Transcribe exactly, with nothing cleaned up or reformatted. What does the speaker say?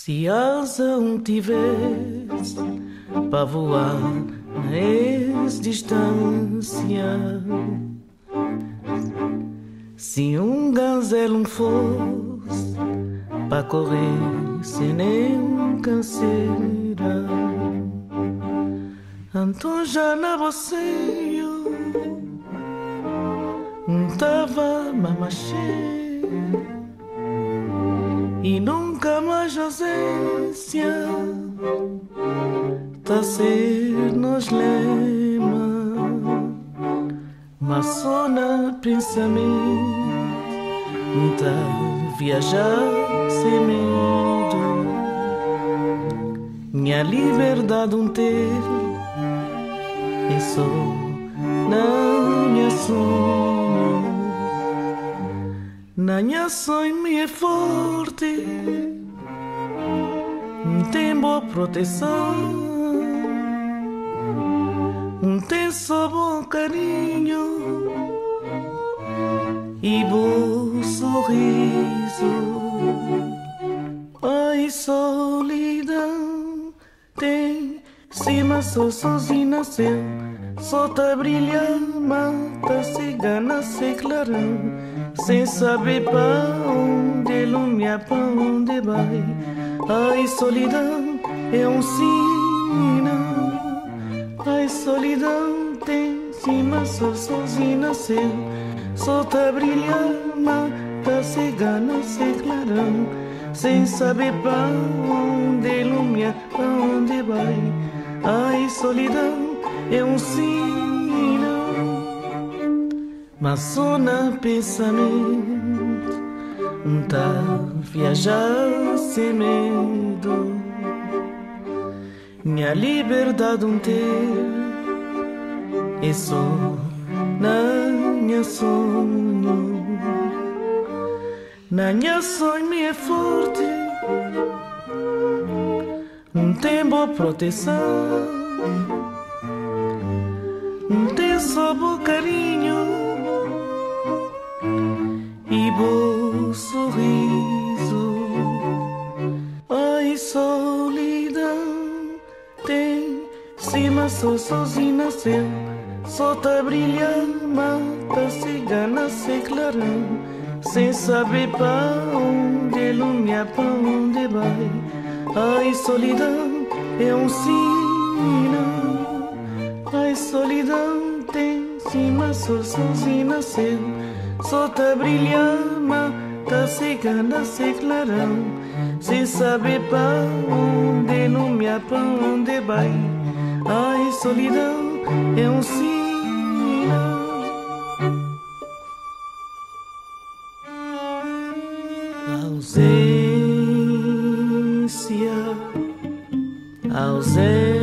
Se asa um tivesse para voar na ex-distância, se um gazelo fosse para correr sem nenhum canseira, então já na boceio não tava mamachê e nunca mais ausência tá ser nos lema, mas só na pensamento tá viajar sem medo. Minha liberdade um ter é só na minha sonho. Na minha sonho me é forte, não tem boa proteção, não tem só bom carinho e bom sorriso. Ai, solidão tem cima, só sozinho nasceu, só tá brilhando, mata cigana, se clarão, sem saber pra onde lumia, pra onde vai. Ai, solidão é um sinal. Ai, solidão tem cima, só sozinho nasceu, só tá brilhando, mata cigana, se clarão, sem saber pra onde lumia, pra onde vai. Ai, solidão é um sinal, mas só na pensamento não tá viajar sem medo. Minha liberdade um ter é só na minha sonho. Na minha sonho me é forte, não tem boa proteção, não tem só bom carinho e bom sorriso. Ai, solidão tem cima, só sozinho nasceu, só tá brilhando, mata cigana, se clarão, sem saber pra onde lumia, pra onde vai. Ai, solidão é um sinal. Ai, solidão tem cima, só sozinho nasceu, só tá brilhando, mata cigana, se clarão, sem saber pra onde lumia, pra onde vai. Ai, solidão é um sinal. Ausência, ausência.